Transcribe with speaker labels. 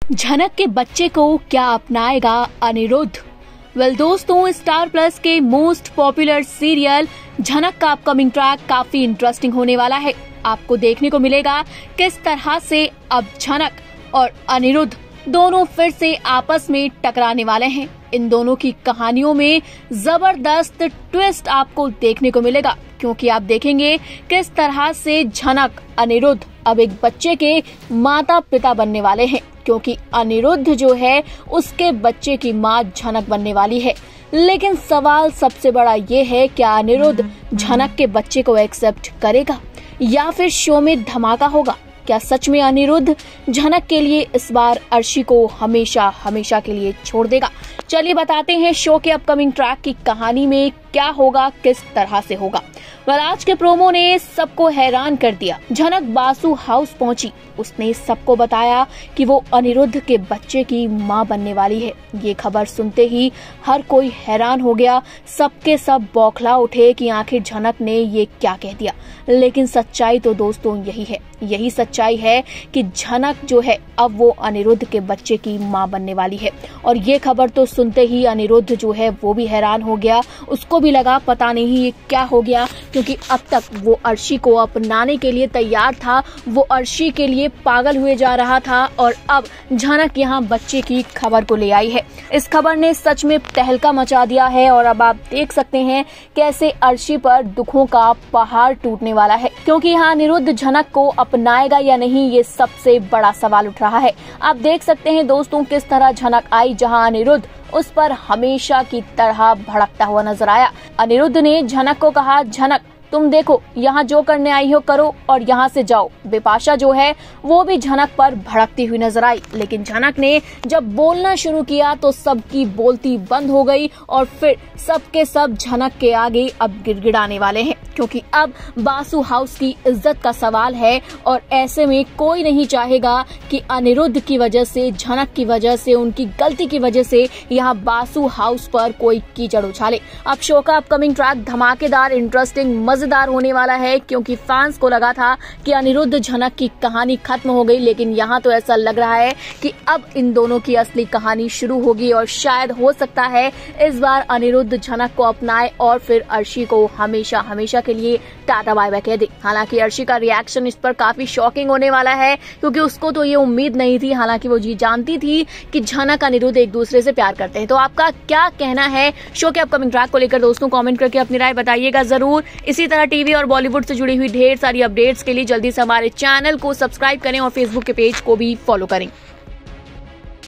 Speaker 1: झनक के बच्चे को क्या अपनाएगा अनिरुद्ध? दोस्तों, स्टार प्लस के मोस्ट पॉपुलर सीरियल झनक का अपकमिंग ट्रैक काफी इंटरेस्टिंग होने वाला है। आपको देखने को मिलेगा किस तरह से अब झनक और अनिरुद्ध दोनों फिर से आपस में टकराने वाले हैं। इन दोनों की कहानियों में जबरदस्त ट्विस्ट आपको देखने को मिलेगा, क्योंकि आप देखेंगे किस तरह से झनक अनिरुद्ध अब एक बच्चे के माता पिता बनने वाले हैं, क्योंकि अनिरुद्ध जो है उसके बच्चे की माँ झनक बनने वाली है। लेकिन सवाल सबसे बड़ा ये है, क्या अनिरुद्ध झनक के बच्चे को एक्सेप्ट करेगा या फिर शो में धमाका होगा? क्या सच में अनिरुद्ध झनक के लिए इस बार अर्शी को हमेशा हमेशा के लिए छोड़ देगा? चलिए बताते हैं शो के अपकमिंग ट्रैक की कहानी में क्या होगा, किस तरह से होगा। आज के प्रोमो ने सबको हैरान कर दिया। झनक बासु हाउस पहुंची, उसने सबको बताया कि वो अनिरुद्ध के बच्चे की मां बनने वाली है। ये खबर सुनते ही हर कोई हैरान हो गया, सबके सब बौखला उठे कि आखिर झनक ने ये क्या कह दिया। लेकिन सच्चाई तो दोस्तों यही है, यही सच्चाई है कि झनक जो है अब वो अनिरुद्ध के बच्चे की मां बनने वाली है। और ये खबर तो सुनते ही अनिरुद्ध जो है वो भी हैरान हो गया, उसको भी लगा पता नहीं ये क्या हो गया, क्योंकि अब तक वो अर्शी को अपनाने के लिए तैयार था, वो अर्शी के लिए पागल हुए जा रहा था, और अब झनक यहाँ बच्चे की खबर को ले आई है। इस खबर ने सच में तहलका मचा दिया है और अब आप देख सकते हैं कैसे अर्शी पर दुखों का पहाड़ टूटने वाला है, क्योंकि यहाँ अनिरुद्ध झनक को अपनाएगा या नहीं, ये सबसे बड़ा सवाल उठ रहा है। आप देख सकते हैं दोस्तों किस तरह झनक आई, जहाँ अनिरुद्ध उस पर हमेशा की तरह भड़कता हुआ नजर आया। अनिरुद्ध ने झनक को कहा, झनक तुम देखो यहाँ जो करने आई हो करो और यहाँ से जाओ। बिपाशा जो है वो भी झनक पर भड़कती हुई नजर आई, लेकिन झनक ने जब बोलना शुरू किया तो सबकी बोलती बंद हो गई और फिर सबके सब झनक के आगे अब गिड़गिड़ाने वाले हैं, क्योंकि अब बासु हाउस की इज्जत का सवाल है और ऐसे में कोई नहीं चाहेगा कि अनिरुद्ध की वजह से, झनक की वजह से, उनकी गलती की वजह से यहाँ बासु हाउस पर कोई कीचड़ उछाले। अब शो का अपकमिंग ट्रैक धमाकेदार, इंटरेस्टिंग, मजेदार होने वाला है, क्योंकि फैंस को लगा था कि अनिरुद्ध झनक की कहानी खत्म हो गई, लेकिन यहाँ तो ऐसा लग रहा है कि अब इन दोनों की असली कहानी शुरू होगी और शायद हो सकता है इस बार अनिरुद्ध झनक को अपनाए और फिर अर्शी को हमेशा हमेशा के लिए टाटा बाय बाय कह दे। हालांकि अर्शी का रिएक्शन इस पर काफी शॉकिंग होने वाला है, क्योंकि उसको तो ये उम्मीद नहीं थी। हालांकि वो जी जानती थी कि झनक अनिरुद्ध एक दूसरे से प्यार करते हैं। तो आपका क्या कहना है शो के अपकमिंग ट्रैक को लेकर? दोस्तों कमेंट करके अपनी राय बताइएगा जरूर। इसी तरह टीवी और बॉलीवुड से जुड़ी हुई ढेर सारी अपडेट्स के लिए जल्दी से हमारे चैनल को सब्सक्राइब करें और फेसबुक के पेज को भी फॉलो करें।